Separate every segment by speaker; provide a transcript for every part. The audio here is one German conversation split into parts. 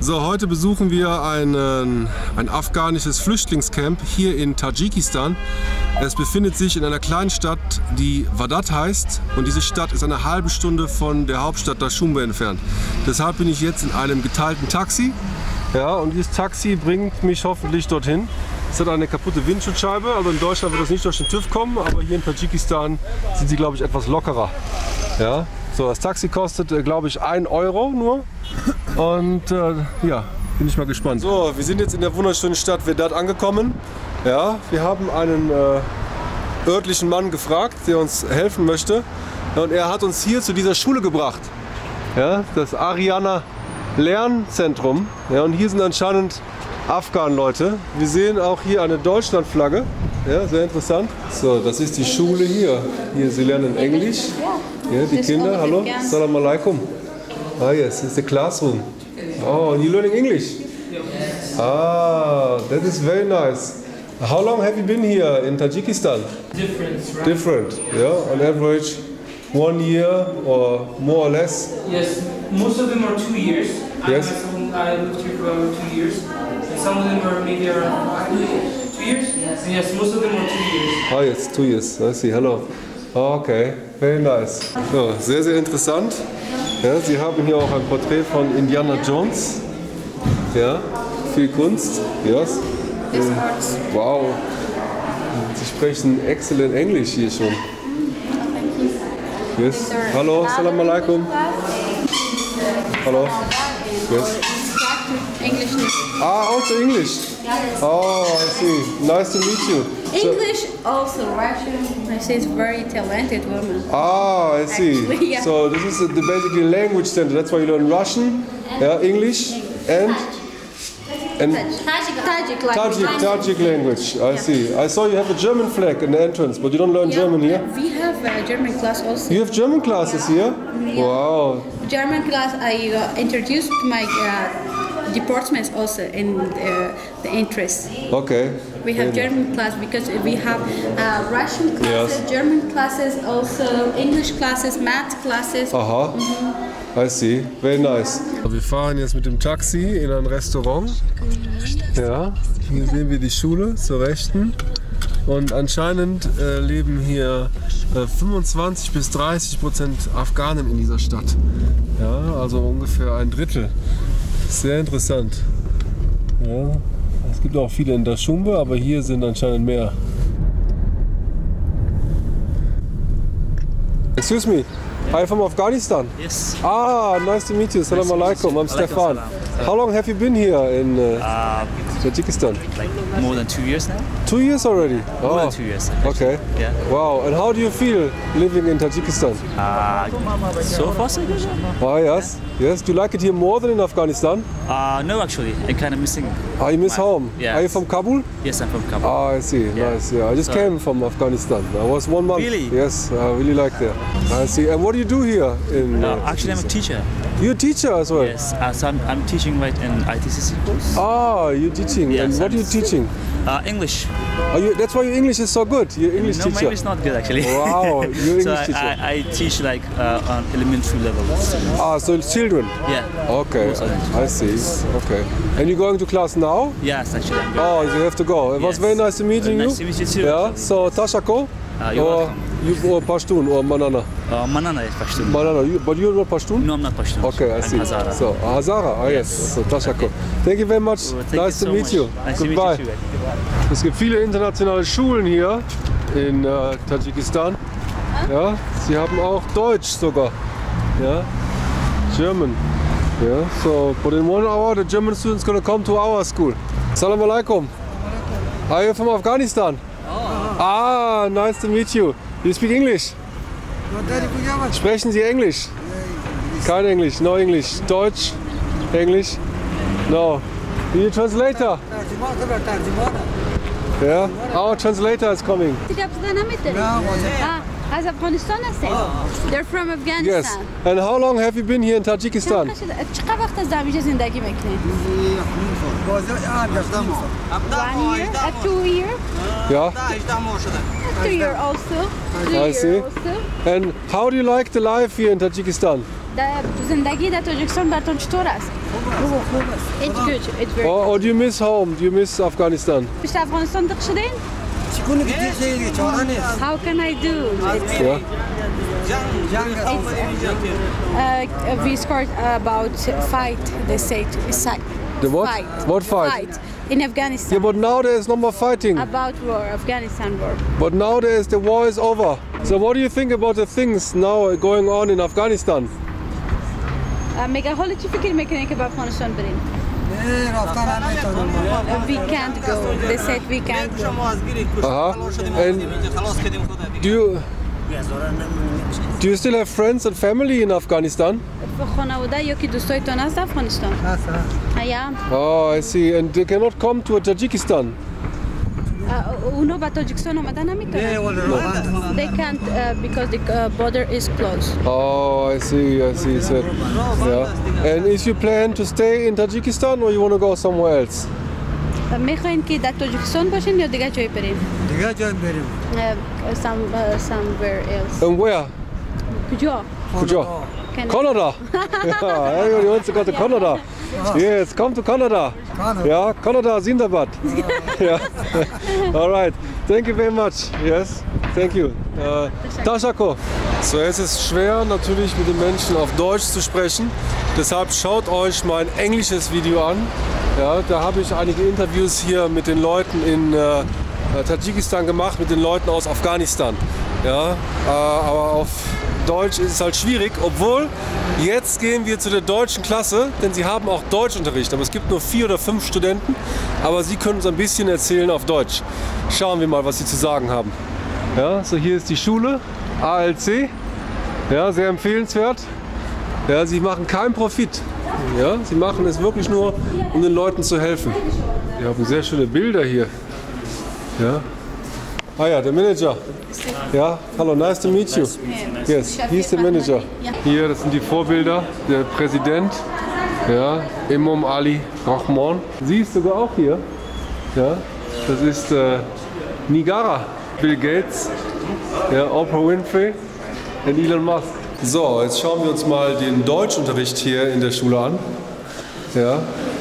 Speaker 1: So, heute besuchen wir ein afghanisches Flüchtlingscamp hier in Tadschikistan. Es befindet sich in einer kleinen Stadt, die Wadat heißt, und diese Stadt ist eine halbe Stunde von der Hauptstadt Dushanbe entfernt. Deshalb bin ich jetzt in einem geteilten Taxi. Ja, und dieses Taxi bringt mich hoffentlich dorthin. Es hat eine kaputte Windschutzscheibe, also in Deutschland wird das nicht durch den TÜV kommen, aber hier in Tadschikistan sind sie, glaube ich, etwas lockerer. Ja, so, das Taxi kostet, glaube ich, 1 Euro nur. Und ja, bin ich mal gespannt. So, wir sind jetzt in der wunderschönen Stadt Wadat angekommen. Ja, wir haben einen örtlichen Mann gefragt, der uns helfen möchte. Und er hat uns hier zu dieser Schule gebracht. Ja, das Ariana Lernzentrum. Ja, und hier sind anscheinend Afghan-Leute. Wir sehen auch hier eine Deutschlandflagge. Ja, sehr interessant. So, das ist die Schule hier. Hier, sie lernen Englisch. Ja, die Kinder. Hallo, Salam alaikum. Ah, yes, it's the classroom. Oh, and you're learning English? Ah, that is very nice. How long have you been here in Tajikistan?
Speaker 2: Different, right?
Speaker 1: Different, yeah, on average 1 year or more or less?
Speaker 2: Yes, most of them are 2 years.
Speaker 1: Yes.
Speaker 2: I lived here for around 2 years. And some of them are maybe around 2 years? Yes. Yes, most of them are 2 years.
Speaker 1: Ah, yes, 2 years. I see. Hello. Okay, very nice. So, sehr, sehr interessant. Ja, Sie haben hier auch ein Porträt von Indiana Jones. Ja, viel Kunst. Yes. Wow. Sie sprechen excellent Englisch hier schon. Yes. Hallo, Salam alaikum. Hallo. Yes.
Speaker 3: English.
Speaker 1: Ah, also English. Oh, I see. Nice to meet you.
Speaker 3: English, also Russian. She's very talented woman.
Speaker 1: Ah, I see.
Speaker 3: Actually, yeah.
Speaker 1: So this is the basically language center. That's why you learn Russian, yeah, English, and Tajik language. I see. I saw you have a German flag in the entrance, but you don't learn German here.
Speaker 3: We have a German class also.
Speaker 1: You have German classes here?
Speaker 3: Yeah.
Speaker 1: Wow.
Speaker 3: German class. I introduced my departments also in the interest.
Speaker 1: Okay.
Speaker 3: We have German class because we have Russian classes,
Speaker 1: Yes.
Speaker 3: German classes, also English classes, math classes.
Speaker 1: Aha. I see. Very nice. Wir fahren jetzt mit dem Taxi in ein Restaurant. Ja, hier sehen wir die Schule zur Rechten. Und anscheinend leben hier 25 bis 30% Afghanen in dieser Stadt. Ja, also ungefähr ein Drittel. Sehr interessant. Ja, es gibt auch viele in Dushanbe, aber hier sind anscheinend mehr. Excuse me, are you from Afghanistan?
Speaker 4: Yes.
Speaker 1: Ah, nice to meet you. Salam alaikum. I'm Stefan. How long have you been here in Tajikistan?
Speaker 4: Like more than 2 years now?
Speaker 1: 2 years already?
Speaker 4: More than 2 years. Actually.
Speaker 1: Okay.
Speaker 4: Yeah.
Speaker 1: Wow. And how do you feel living in Tajikistan?
Speaker 4: So far so good.
Speaker 1: Ah, yes. Yes. Do you like it here more than in Afghanistan?
Speaker 4: No, actually, I'm kind of missing.
Speaker 1: Ah, you miss home?
Speaker 4: Yes.
Speaker 1: Are you from Kabul?
Speaker 4: Yes, I'm from Kabul.
Speaker 1: Ah, I see.
Speaker 4: Yeah.
Speaker 1: Nice. Yeah. I just
Speaker 4: So-
Speaker 1: came from Afghanistan. I was 1 month.
Speaker 4: Really?
Speaker 1: Yes. I really like there. I see. And what do you do here in?
Speaker 4: Actually, I'm a teacher.
Speaker 1: You're a teacher as well.
Speaker 4: Yes, so I'm teaching right in ITCC course.
Speaker 1: Ah, you're teaching.
Speaker 4: Yes,
Speaker 1: And what are you teaching?
Speaker 4: English.
Speaker 1: That's why your English is so good. You're English
Speaker 4: No, my
Speaker 1: teacher.
Speaker 4: English is not good actually.
Speaker 1: Wow, you're
Speaker 4: So
Speaker 1: English teacher.
Speaker 4: I teach like on elementary level.
Speaker 1: Ah, so children.
Speaker 4: Yeah.
Speaker 1: Okay,
Speaker 4: Also,
Speaker 1: I see. Okay. And you're going to class now?
Speaker 4: Yes, actually. I'm going.
Speaker 1: Oh, you have to go. It was
Speaker 4: Yes.
Speaker 1: very nice to meeting you.
Speaker 4: Nice to meet you too.
Speaker 1: Yeah. So Tashako
Speaker 4: You're
Speaker 1: or
Speaker 4: welcome.
Speaker 1: you or Pashtun or Manana?
Speaker 4: Manana is Pashtun.
Speaker 1: Manana. But you're not Pashtun?
Speaker 4: No, I'm not Pashtun.
Speaker 1: Okay, I
Speaker 4: I'm
Speaker 1: see.
Speaker 4: Hazara.
Speaker 1: So Hazara. Ah, yes. So Tashako. Thank you very much.
Speaker 4: Thank
Speaker 1: Nice
Speaker 4: you
Speaker 1: to
Speaker 4: so
Speaker 1: meet
Speaker 4: much.
Speaker 1: you.
Speaker 4: Nice to meet
Speaker 1: Goodbye.
Speaker 4: you too.
Speaker 1: Es gibt viele internationale Schulen hier in Tadschikistan. Ja, sie haben auch Deutsch sogar. Ja, German. Yeah, so but in 1 hour the German students gonna come to our school. Salam alaikum. Are you from Afghanistan? Ah, nice to meet you. You speak English? Sprechen Sie Englisch? Kein Englisch, no English. Deutsch, English? No. Are you translator? Yeah, our translator is coming.
Speaker 3: As Afghanistan they're from Afghanistan.
Speaker 1: Yes. And how long have you been here in Tajikistan?
Speaker 3: چقدر وقت از اینجا زندگی میکنی؟ 1 year, 2 year,
Speaker 1: Yeah.
Speaker 3: 2 year also. 3
Speaker 1: I
Speaker 3: year
Speaker 1: see.
Speaker 3: also.
Speaker 1: And how do you like the life here in Tajikistan?
Speaker 3: زندگی در تاجیکستان براتون چطور است؟ It's good. It's very
Speaker 1: Or do you miss home? Do you miss Afghanistan?
Speaker 3: پیش افغانستان دق شدین؟ How can I do?
Speaker 1: Yeah.
Speaker 3: We scored about fight. They say
Speaker 1: The what?
Speaker 3: Fight.
Speaker 1: What fight?
Speaker 3: Fight in Afghanistan.
Speaker 1: Yeah, but now there is no more fighting.
Speaker 3: About war, Afghanistan war.
Speaker 1: But now the war is over. So what do you think about the things now going on in Afghanistan?
Speaker 3: میگه حالا چی فکر میکنین که به افغانستان بریم؟ We can't go. They said we can't go.
Speaker 1: And do you still have friends and family in Afghanistan?
Speaker 3: خانواده یا که دوستایتان هست افغانستان؟ Yeah.
Speaker 1: Oh, I see. And they cannot come to Tajikistan.
Speaker 3: اونا به تاجیکستان آمدن نمیتونن. They can't because the border is closed.
Speaker 1: Oh, I see. So, yeah. And is you plan to stay in Tajikistan or you want to go somewhere else?
Speaker 3: میخواین که در تاجیکستان باشین یا دیگه جای بریم؟
Speaker 5: دیگه جای بریم.
Speaker 3: Somewhere else.
Speaker 1: And where?
Speaker 3: کجا؟
Speaker 1: Canada. Yeah, everybody wants to go to Canada. Yes, come to Canada. Yeah, Canada, Zindabad. Yeah. All right. Thank you very much. Yes, thank you. Tashako. So, es ist schwer natürlich mit den Menschen auf Deutsch zu sprechen. Deshalb schaut euch mein englisches Video an. Ja, da habe ich einige Interviews hier mit den Leuten in Tadschikistan gemacht, mit den Leuten aus Afghanistan. Ja, aber auf Deutsch ist es halt schwierig, obwohl jetzt gehen wir zu der deutschen Klasse, denn sie haben auch Deutschunterricht. Aber es gibt nur 4 oder 5 Studenten, aber sie können uns ein bisschen erzählen auf Deutsch. Schauen wir mal, was sie zu sagen haben. Ja, so hier ist die Schule, ALC, ja, sehr empfehlenswert. Ja, sie machen keinen Profit. Ja, sie machen es wirklich nur, um den Leuten zu helfen. Wir haben sehr schöne Bilder hier. Ja. Ah ja, der Manager. Ja, hallo, nice to meet you. Yes, he's the manager. Hier, das sind die Vorbilder, der Präsident, ja, Imam Ali Rahman. Sie ist sogar auch hier. Ja, das ist Nigara, Bill Gates, ja, Oprah Winfrey und Elon Musk. So, jetzt schauen wir uns mal den Deutschunterricht hier in der Schule an. Ja.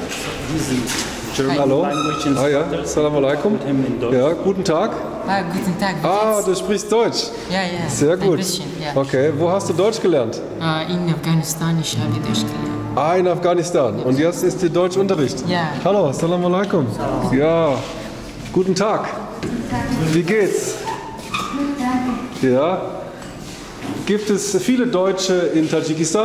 Speaker 1: Hallo. Ah ja, Assalamu alaikum. Ja, guten Tag.
Speaker 6: Guten Tag.
Speaker 1: Du sprichst Deutsch?
Speaker 6: Ja.
Speaker 1: Sehr gut.
Speaker 6: Ein bisschen, ja.
Speaker 1: Okay, wo hast du Deutsch gelernt?
Speaker 6: In Afghanistan, ich habe Deutsch gelernt.
Speaker 1: Ah, in Afghanistan. Und jetzt ist der Deutschunterricht?
Speaker 6: Ja.
Speaker 1: Hallo, Assalamu alaikum. Ja, guten Tag. Wie geht's? Ja. Gibt es viele Deutsche in Tadschikistan?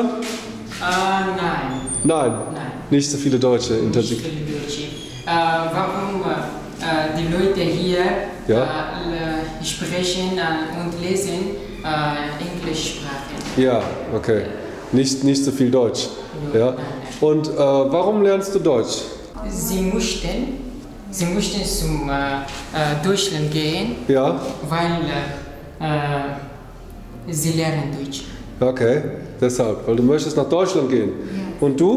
Speaker 6: Nein.
Speaker 1: Nein. Nicht so viele Deutsche in Tadschikistan.
Speaker 6: Warum die Leute hier
Speaker 1: Ja.
Speaker 6: sprechen und lesen Englischsprache?
Speaker 1: Ja, okay. Nicht so viel Deutsch. Ja. Und warum lernst du Deutsch?
Speaker 6: Sie mussten zum Deutschland gehen,
Speaker 1: Ja.
Speaker 6: weil sie lernen Deutsch.
Speaker 1: Okay, deshalb, weil du möchtest nach Deutschland gehen. Und du?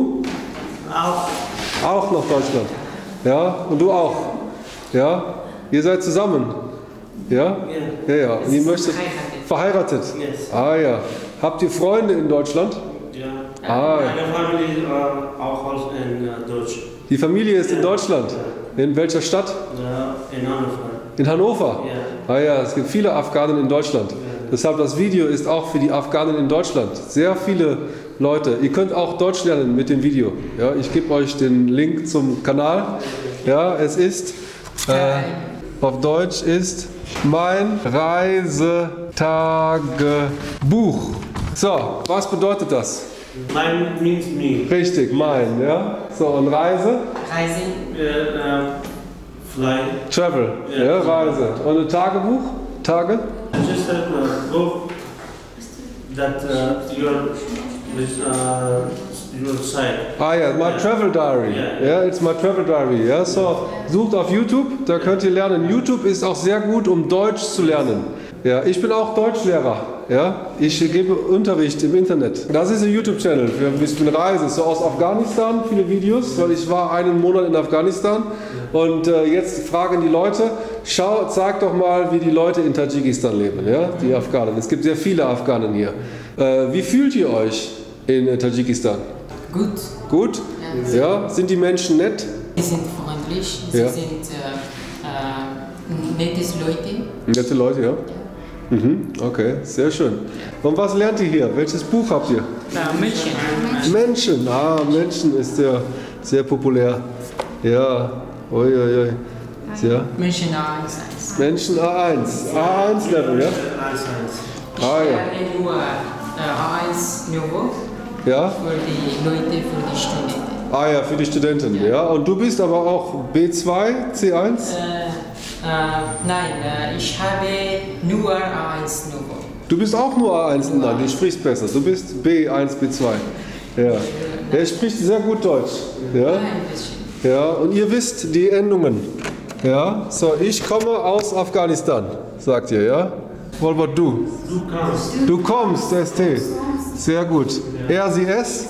Speaker 1: Auch nach Deutschland. Ja, und du auch. Ja, ihr seid zusammen. Ja? Ja. Und ihr möchtet verheiratet. Ah ja. Habt ihr Freunde in Deutschland?
Speaker 7: Ja.
Speaker 1: Ah.
Speaker 7: Meine Familie auch in Deutsch.
Speaker 1: Die Familie ist in Deutschland. In welcher Stadt?
Speaker 7: Ja, in Hannover.
Speaker 1: In Hannover?
Speaker 7: Ja.
Speaker 1: Ah ja, es gibt viele Afghanen in Deutschland. Deshalb das Video ist auch für die Afghanen in Deutschland. Sehr viele Leute. Ihr könnt auch Deutsch lernen mit dem Video. Ja, ich gebe euch den Link zum Kanal. Ja, es ist auf Deutsch ist mein Reisetagebuch. So, was bedeutet das?
Speaker 7: Mein means me.
Speaker 1: Richtig, mein, ja. So, und Reise?
Speaker 6: Reisen,
Speaker 7: Fly.
Speaker 1: Travel, ja, Reise. Und ein Tagebuch? Tage?
Speaker 7: Just a book that your site.
Speaker 1: Ah ja, my travel diary. Ja, it's my travel diary. Ja, so sucht auf YouTube, da könnt ihr lernen. YouTube ist auch sehr gut, um Deutsch zu lernen. Ja, ich bin auch Deutschlehrer. Ja, ich gebe Unterricht im Internet. Das ist ein YouTube-Channel für ein bisschen Reise. So aus Afghanistan, viele Videos, weil ich war einen Monat in Afghanistan. Und jetzt fragen die Leute, zeig doch mal, wie die Leute in Tadschikistan leben, ja, die Afghanen. Es gibt sehr viele Afghanen hier. Wie fühlt ihr euch in Tadschikistan?
Speaker 6: Gut.
Speaker 1: Gut? Ja. Sind die Menschen nett?
Speaker 6: Sie sind freundlich, sie
Speaker 1: Ja.
Speaker 6: sind nettes Leute.
Speaker 1: Nette Leute, ja? Mhm. Okay, sehr schön. Und was lernt ihr hier? Welches Buch habt ihr?
Speaker 6: Menschen.
Speaker 1: Menschen. Ah, Menschen ist sehr, sehr populär. Ja. Ui, ui, ui. Ja.
Speaker 6: Menschen A1.
Speaker 1: Menschen A1. A1-Level, ja? Ah, ja.
Speaker 6: Ich lerne nur A1 Niveau
Speaker 1: Ja?
Speaker 6: für die Leute, für die Studenten.
Speaker 1: Ah ja, für die Studentin, ja. Und du bist aber auch B2, C1?
Speaker 6: Nein, ich habe nur A1 Niveau.
Speaker 1: Du bist auch nur A1, nein, du sprichst besser. Du bist B1, B2. Ja. Er spricht sehr gut Deutsch. Ja?
Speaker 6: Ein bisschen.
Speaker 1: Ja, und ihr wisst die Endungen. Ja, so, ich komme aus Afghanistan, sagt ihr, ja? What about du?
Speaker 7: Du kannst.
Speaker 1: Du kommst, ST. Sehr gut. Er, sie, es?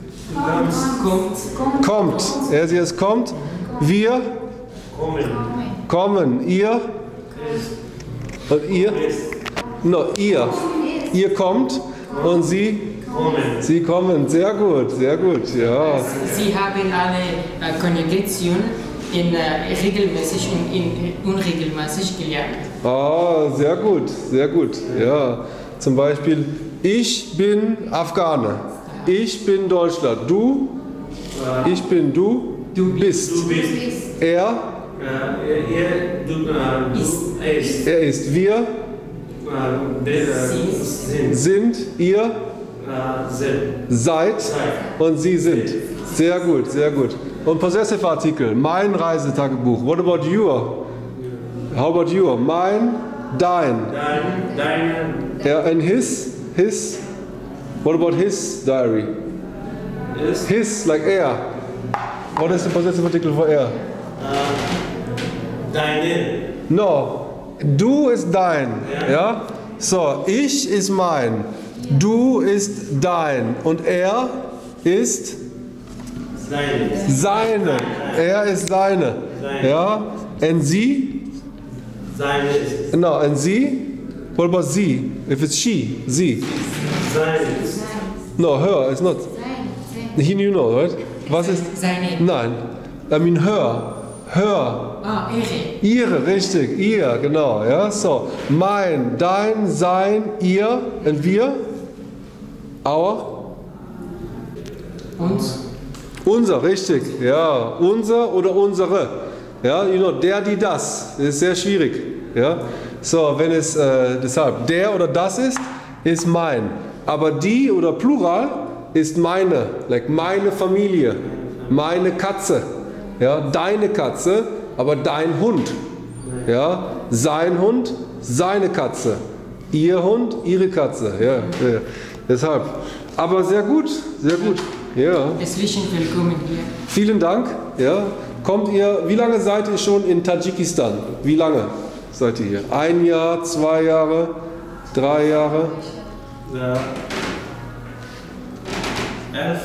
Speaker 6: Kommt.
Speaker 1: Kommt. Er, sie, es kommt. Wir
Speaker 7: Kommen.
Speaker 1: kommen. Ihr? Und ihr? No, ihr. Ihr kommt und sie?
Speaker 7: Kommen.
Speaker 1: Sie kommen. Sehr gut, ja.
Speaker 6: Sie haben alle Konjugation in regelmäßig und in unregelmäßig gelernt.
Speaker 1: Ah, sehr gut, ja. Zum Beispiel, ich bin Afghane. Ich bin Deutschland. Du? Ich bin du.
Speaker 6: Du
Speaker 1: bist.
Speaker 7: Du bist.
Speaker 1: Er?
Speaker 7: Du ist.
Speaker 1: Er ist. Wir sind. Ihr seid. Und sie sind. Sehr gut. Und Possessive Artikel. Mein Reisetagebuch. What about your? How about your? Mein, dein. Er and his. What about his diary? His, like er. What is the possessive article for er?
Speaker 7: Deine.
Speaker 1: No. Du ist dein. Ja? So, ich ist mein. Du ist dein. Und er ist seine. Er ist seine. Ja? Und sie?
Speaker 7: Seine ist.
Speaker 1: No, and sie? What about sie? If it's she, sie.
Speaker 7: Seine ist.
Speaker 1: No, her, it's not. You know, right? Was ist?
Speaker 6: Seine.
Speaker 1: Nein. I mean her. Her.
Speaker 6: Ah, ihre.
Speaker 1: Ihre, richtig. Ihr, genau. Ja, so. Mein, dein, sein, ihr und wir. Our.
Speaker 6: Uns.
Speaker 1: Unser, richtig. Ja, unser oder unsere. Ja, you know, der, die, das. Das ist sehr schwierig. Ja. So, wenn es deshalb der oder das ist mein. Aber die oder Plural ist meine, like meine Familie, meine Katze, ja, deine Katze, aber dein Hund, ja, sein Hund, seine Katze, ihr Hund, ihre Katze, ja. Deshalb. Aber sehr gut, ja.
Speaker 6: Herzlich willkommen hier.
Speaker 1: Vielen Dank, ja. Kommt ihr, wie lange seid ihr schon in Tadschikistan? Wie lange seid ihr hier? 1 Jahr, 2 Jahre, 3 Jahre?
Speaker 7: 11,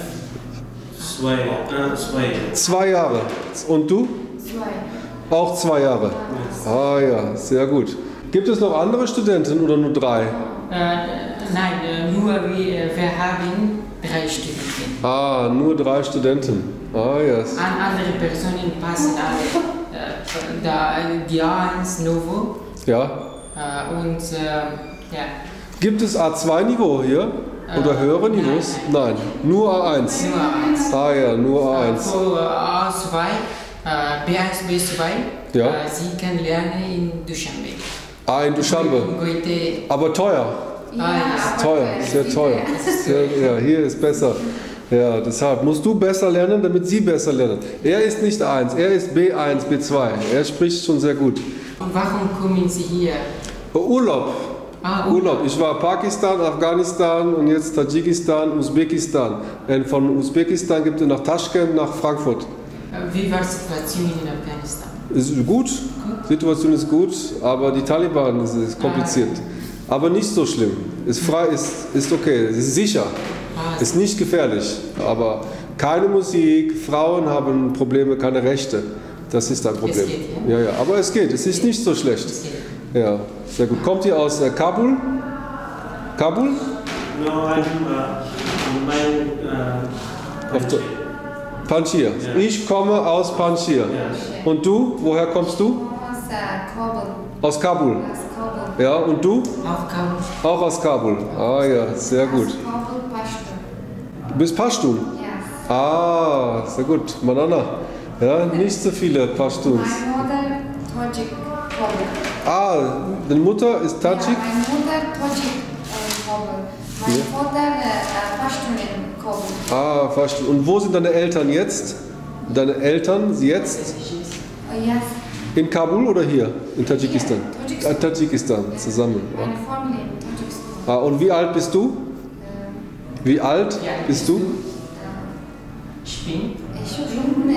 Speaker 7: 2.
Speaker 1: 2 Jahre. Und du? 2. Auch 2 Jahre. Ah ja, sehr gut. Gibt es noch andere Studenten oder nur 3?
Speaker 6: Nein, nur wir haben 3 Studenten.
Speaker 1: Ah, nur 3 Studenten. Ah, yes.
Speaker 6: Andere Personen passen alle. Die A1 Novo
Speaker 1: Ja.
Speaker 6: und ja.
Speaker 1: Gibt es A2-Niveau hier? Oder höhere Niveaus? Nein, nur A1.
Speaker 6: Nur A1.
Speaker 1: Ah ja, nur A1.
Speaker 6: Für A2, B1, B2,
Speaker 1: Ja.
Speaker 6: Sie kann lernen in Dushanbe.
Speaker 1: Ah, in Dushanbe.
Speaker 6: Heute,
Speaker 1: Aber teuer.
Speaker 6: ja.
Speaker 1: Teuer, sehr teuer. Ja, hier ist besser. Ja, deshalb musst du besser lernen, damit sie besser lernen. Er ist nicht A1, er ist B1, B2. Er spricht schon sehr gut.
Speaker 6: Und warum kommen Sie hier?
Speaker 1: Urlaub.
Speaker 6: Ah,
Speaker 1: Urlaub. Ich war Pakistan, Afghanistan und jetzt Tadschikistan, Usbekistan. Und von Usbekistan gibt es nach Taschkent, nach Frankfurt.
Speaker 6: Wie war die Situation in Afghanistan?
Speaker 1: Ist gut, Situation ist gut, aber die Taliban ist kompliziert. Aber nicht so schlimm. Ist frei, ist okay, ist sicher, ist nicht gefährlich. Aber keine Musik, Frauen haben Probleme, keine Rechte. Das ist ein Problem.
Speaker 6: Es geht,
Speaker 1: ja, aber es geht, es ist nicht so schlecht. Ja, sehr gut. Kommt ihr aus Kabul? Kabul?
Speaker 7: No, mein
Speaker 1: Panjshir. Ich komme aus Panjshir. Und du? Woher kommst du? Aus Kabul. Ja, und du?
Speaker 6: Auch Kabul.
Speaker 1: Auch aus Kabul. Ah ja, sehr gut. Du bist Pashtun?
Speaker 5: Ja.
Speaker 1: Ah, sehr gut. Manana. Ja, nicht so viele Pashtuns.
Speaker 5: Meine Mutter Tajik.
Speaker 1: Ah, deine Mutter ist Tajik?
Speaker 5: Ja, meine Mutter Tajik. Mein Vater Pashtun in Kabul.
Speaker 1: Ah, Pashtun. Und wo sind deine Eltern jetzt? Deine Eltern jetzt?
Speaker 5: Yes.
Speaker 1: In Kabul oder hier? In Tadschikistan?
Speaker 5: Tadschikistan.
Speaker 1: Tadschikistan, zusammen.
Speaker 5: Meine Familie in Tadschikistan.
Speaker 1: Ah, und wie alt bist du? Wie alt bist du?
Speaker 6: Ich bin
Speaker 5: Ich bin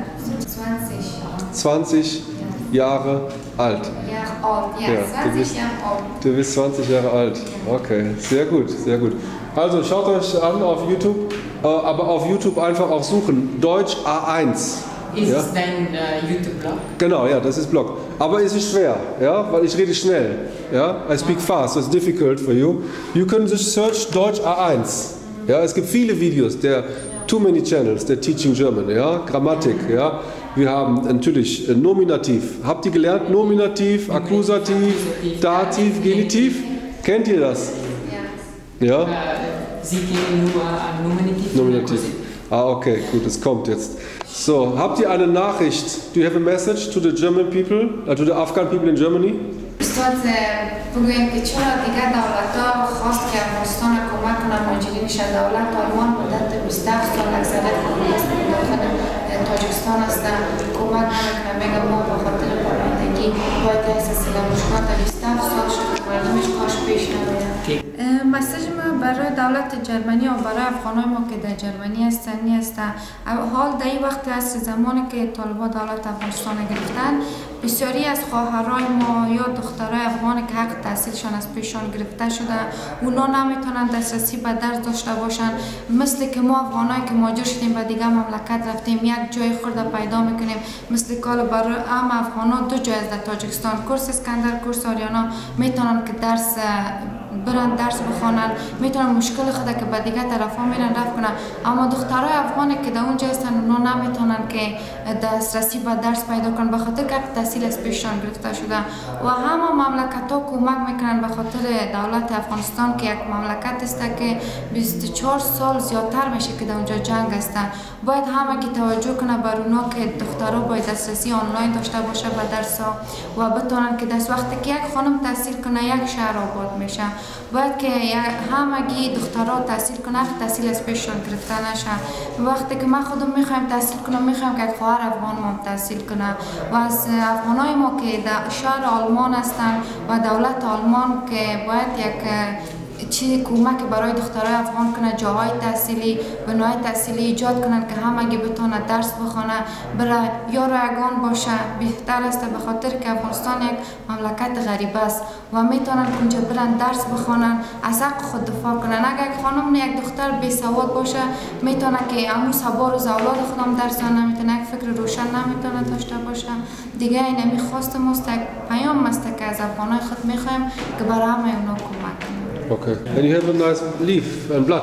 Speaker 5: 20
Speaker 1: 20 Jahre alt.
Speaker 5: Jahre alt. Ja,
Speaker 1: Ja, du
Speaker 5: 20
Speaker 1: bist-
Speaker 5: Jahre alt.
Speaker 1: Du bist 20 Jahre alt. Okay, sehr gut, sehr gut. Also schaut euch an auf YouTube, aber auf YouTube einfach auch suchen. Deutsch A1.
Speaker 6: Ist
Speaker 1: Ja?
Speaker 6: es dein YouTube-Blog?
Speaker 1: Genau, ja, das ist Blog. Aber es ist schwer, ja, weil ich rede schnell. Ja? I speak fast, so it's difficult for you. You can just search Deutsch A1. Ja, es gibt viele Videos, too many channels, der Teaching German, ja, Grammatik, ja. Wir haben natürlich Nominativ. Habt ihr gelernt? Nominativ, Akkusativ, Dativ, Genitiv? Kennt ihr das? Ja?
Speaker 6: Sie kennen nur Nominativ.
Speaker 1: Nominativ. Ah, okay, gut, es kommt jetzt. So, habt ihr eine Nachricht? Do you have a message to the German people, to the Afghan people in Germany?
Speaker 5: استاد بگویم که چرا دیگر دولت‌ها خواست که افغانستان کمک کنند مهاجرین میشه دولت آلمان مدت 27 سال اکثریت کمونیست داخل تاجیکستان هستند کمک نمیکنه میگه ما به خاطر پرندگی باید احساسی مشکلات 27 سال شد مردمش کاش پیش نمیرن. مسیج ما برای دولت جرمنی و برای افغانای ما که در جرمنی هستن است حال در این وقت است زمانی که طالبان دولت افغانستان گرفتن بسیاری از خواهرای ما یا دخترای افغان که حق تحصیلشان از پیشان گرفته شده اونا نمیتونن دسترسی به درس داشته باشن مثل که ما افغانایی که مهاجر شدیم به دیگه مملکت رفتیم یک جای خورده پیدا میکنیم مثل کال برای هم افغانا دو جای از در تاجیکستان کورس اسکندر کورس آریانا میتونن که درس برن درس بخوانن میتونن مشکل خود که به دیگه طرفا میرن رفت کنن اما دخترای افغانی که در اونجا هستن اونا نمیتونن که دسترسی به درس پیدا کنن به خاطر که تحصیل از پیشان گرفته شده و همه مملکت ها کمک میکنن به خاطر دولت افغانستان که یک مملکت است که 24 سال زیادتر میشه که در اونجا جنگ است باید همه که توجه کنه بر اونا که دخترها باید دسترسی آنلاین داشته باشه به درس ها و بتونن که دست وقتی که یک خانم تحصیل کنه یک شهر آباد میشه باید که همگی دخترها تحصیل کنه تحصیل از پیششان گرفته نشه وقتی که ما خودم میخوایم تحصیل کنم میخوایم که خواهر افغان ما تحصیل کنه و از افغانای ما که در شهر آلمان هستن و دولت آلمان که باید یک چی کمک برای دخترای افغان کنه جاهای تحصیلی بنای تحصیلی ایجاد کنن که همگی بتونه درس بخونه برای یا رایگان باشه بهتر است به خاطر که افغانستان یک مملکت غریب است و میتونن اونجا برن درس بخونن از حق خود دفاع کنن اگر یک خانم یک دختر بی سواد باشه میتونه که همون سبا روز اولاد خودم درس نمیتونه یک فکر روشن نمیتونه داشته باشه دیگه این میخواست ماست یک پیام است که از افغانای خود میخوایم که برای همه اونا کمک کنن.
Speaker 1: Okay. And you have a nice leaf and blood.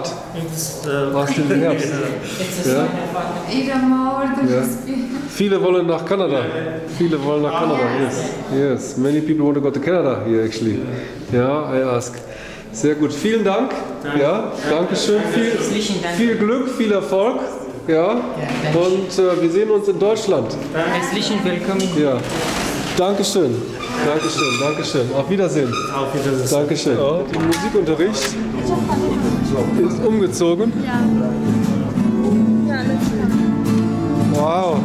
Speaker 1: Aus dem Herbst. Ja. Ja. Viele wollen nach Kanada. Viele wollen nach Kanada. Yes. Yes. Many people want to go to Canada here actually. Ja, I ask. Sehr gut. Vielen Dank. Ja, Dankeschön. Viel Glück, viel Erfolg. Ja. Und wir sehen uns in Deutschland.
Speaker 6: Herzlichen Willkommen.
Speaker 1: Ja. Dankeschön. Dankeschön, Dankeschön. Auf Wiedersehen.
Speaker 7: Auf Wiedersehen.
Speaker 1: Dankeschön. Oh, der Musikunterricht ist umgezogen.
Speaker 3: Ja.
Speaker 1: Wow.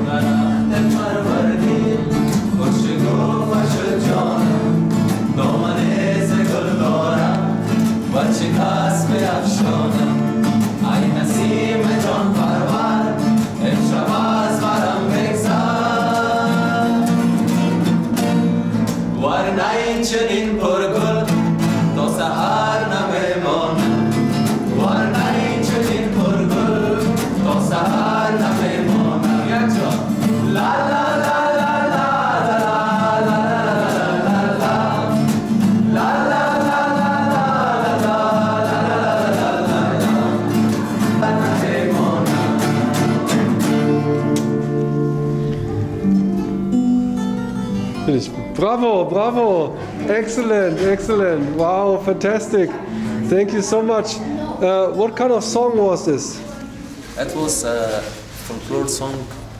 Speaker 8: چنین پرگل تا سحر نمیمانم وارنای چنین پرگل تا سحر نمیمانم یک جا لا لا لا لا لا لا لا لا لا لا
Speaker 1: Finish. Bravo, bravo. Excellent, excellent. Wow, fantastic. Thank you so much. What kind of song was this?
Speaker 9: It was a folklore song.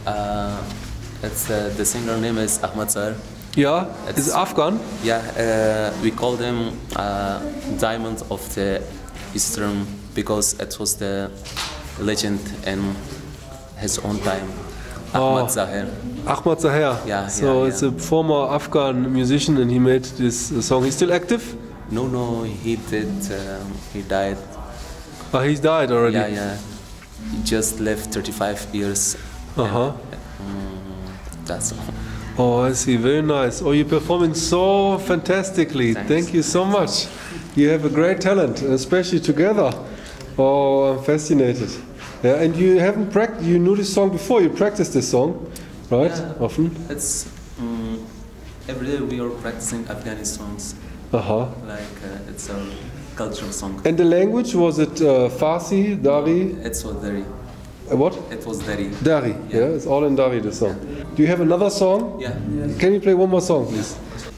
Speaker 9: The singer name is Ahmad Zahir.
Speaker 1: Yeah, is it Afghan?
Speaker 9: Yeah, we called him Diamond of the Eastern because it was the legend in his own time. Ahmad Zahir.
Speaker 1: Ahmad Zahir.
Speaker 9: Yeah.
Speaker 1: So it's a former Afghan musician and he made this song. He's still active?
Speaker 9: No, he died.
Speaker 1: Oh, he's died already?
Speaker 9: Yeah. He just lived 35 years. That's all.
Speaker 1: Oh, I see. Very nice. Oh, you're performing so fantastically.
Speaker 9: Thanks.
Speaker 1: Thank you so much. You have a great talent, especially together. Oh, I'm fascinated. Yeah, and you haven't practiced. You knew this song before. You practiced this song, right?
Speaker 9: Yeah,
Speaker 1: Often.
Speaker 9: It's every day we are practicing Afghani songs. Like it's a cultural song.
Speaker 1: And the language, was it Farsi, Dari?
Speaker 9: It's all Dari.
Speaker 1: What?
Speaker 9: It was Dari.
Speaker 1: Dari. Yeah, it's all in Dari. The song. Do you have another song?
Speaker 9: Yeah.
Speaker 1: Can you play one more song, please?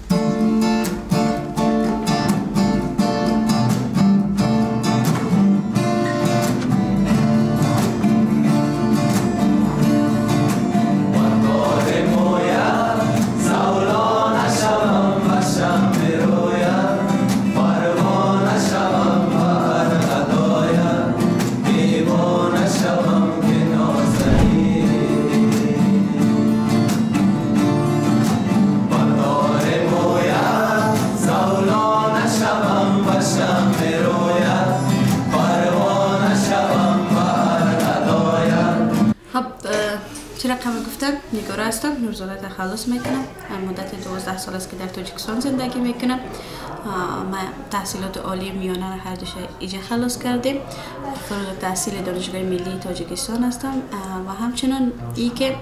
Speaker 3: نیگاره هستم، نورزاده تخلص میکنم. مدت 12 سال است که در تاجیکستان زندگی میکنم. ما تحصیلات عالی میانه را هر دوش اینجا خلاص کردیم. فارغ التحصیل دانشگاه ملی تاجیکستان هستم و همچنان ای که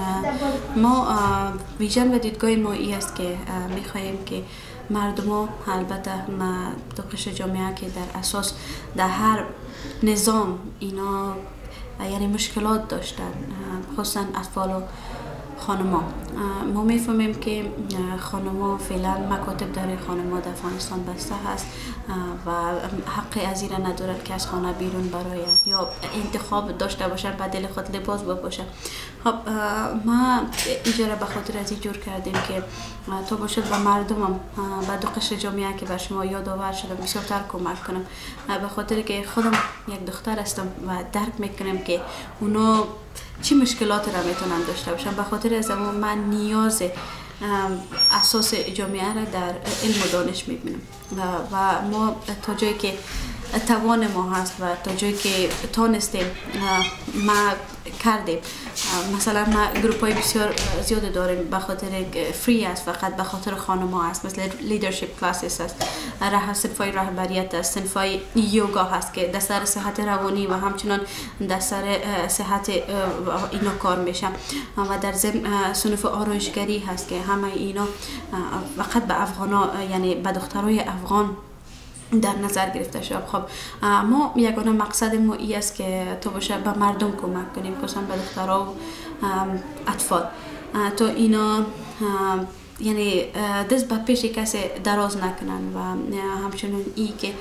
Speaker 3: ما ویژن و دیدگاه ما ای است که میخواهیم که مردم البته دو قشر جامعه که در اساس در هر نظام اینا یعنی مشکلات داشتن، خصوصا اطفال و خانما. ما میفهمیم که خانما فعلا مکاتب داره، خانما در افغانستان بسته هست و حق از این ندارد که از خانه بیرون برای یا انتخاب داشته باشن به دل خود لباس بپوشن. خب ما اینجا را به خاطر از این جور کردیم که تا باشد به مردمم به دو قشر جامعه که بر شما یادآور شدم بسیارتر کمک کنم، به خاطر که خودم یک دختر هستم و درک میکنم که اونا چی مشکلات را میتونن داشته باشن. به خاطر از من نیاز اساس جامعه را در علم و دانش میبینم و ما تا جایی که توان ما هست و تا جایی که تانستیم ما کردیم. مثلا ما گروپ های بسیار زیاد داریم به خاطر فری است، فقط به خاطر خانما هست، مثل لیدرشپ کلاسز هست، صنفای رهبریت است، صنفای یوگا هست که در سر صحت روانی و همچنان در سر صحت اینا کار میشه و در ضمن صنف آرایشگری هست که همه اینا فقط به افغانا یعنی به دخترای افغان در نظر گرفته شد. خب ما یگانه مقصد ما ای است که تو باشه به مردم کمک کنیم، خصوصا به دخترها و اطفال، تو اینا یعنی دست به پیش کسی دراز نکنن و همچنین ای که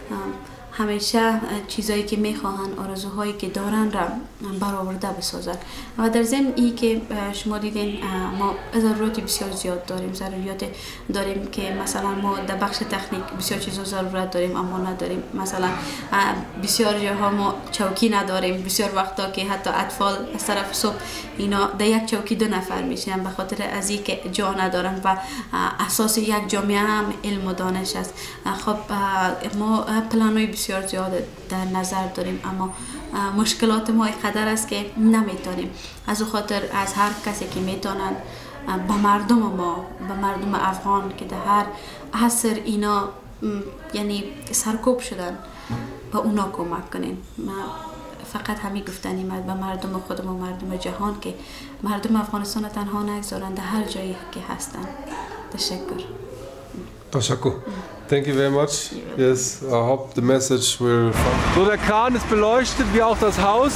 Speaker 3: همیشه چیزایی که میخواهن، آرزوهایی که دارن را برآورده بسازن. و در ضمن ای که شما دیدین ما ضرورت بسیار زیاد داریم، ضروریات داریم که مثلا ما در بخش تکنیک بسیار چیزا ضرورت داریم اما نداریم. مثلا بسیار جاها ما چوکی نداریم، بسیار وقتا که حتی اطفال از طرف صبح اینا در یک چوکی 2 نفر میشن به خاطر از این که جا ندارن و اساس یک جامعه هم علم و دانش است. خب ما پلانای بسیار زیاد در نظر داریم اما مشکلات ما اینقدر است که نمیتونیم. از او خاطر از هر کسی که میتونن به مردم ما، به مردم افغان که در هر عصر اینا یعنی سرکوب شدن به اونا کمک کنیم. فقط همین گفتنی به مردم خودم و مردم جهان که مردم افغانستان تنها نگذارن در هر جایی که هستن. تشکر.
Speaker 1: Tashakku. Thank you very much. Yes, I hope the message will come. So, der Kran ist beleuchtet, wie auch das Haus.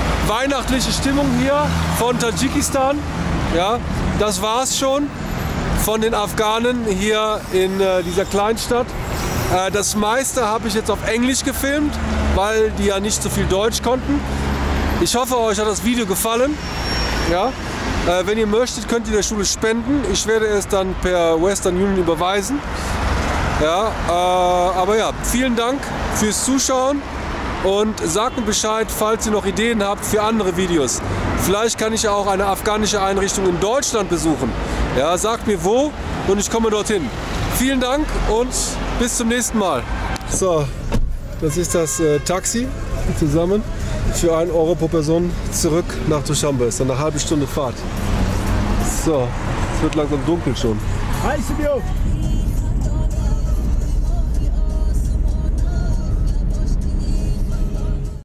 Speaker 1: Weihnachtliche Stimmung hier von Tadschikistan. Ja, das war's schon. von den Afghanen hier in dieser Kleinstadt. Das meiste habe ich jetzt auf Englisch gefilmt, weil die ja nicht so viel Deutsch konnten. Ich hoffe, euch hat das Video gefallen. Ja? Wenn ihr möchtet, könnt ihr der Schule spenden. Ich werde es dann per Western Union überweisen. Ja, aber ja, vielen Dank fürs Zuschauen und sagt mir Bescheid, falls ihr noch Ideen habt für andere Videos. Vielleicht kann ich auch eine afghanische Einrichtung in Deutschland besuchen. Ja, sagt mir wo und ich komme dorthin. Vielen Dank und bis zum nächsten Mal. So, das ist das Taxi zusammen für 1 Euro pro Person zurück nach Dushanbe. Ist eine halbe Stunde Fahrt. So, es wird langsam dunkel schon.
Speaker 10: Hi, Silvio!